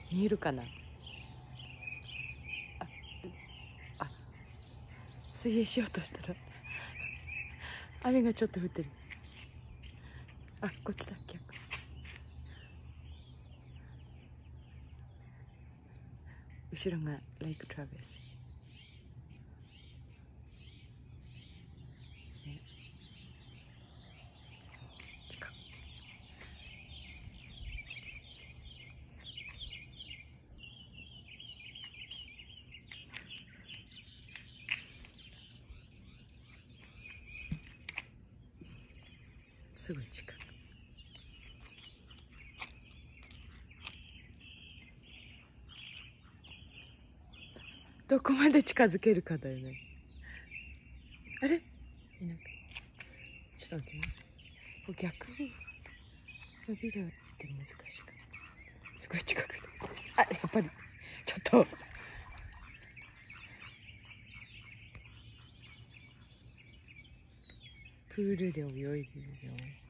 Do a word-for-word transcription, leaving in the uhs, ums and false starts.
見えるかな。ああ、水泳しようとしたら雨がちょっと降ってる。あ、こっちだ、逆。後ろがレイクトラベス、ね、近く。すぐ近く。どこまで近づけるかだよね。あれ、いなく、ちょっと待ってね。逆のビデオって難しかった。すごい近くで。あ、やっぱりちょっとプールで泳いでるよ。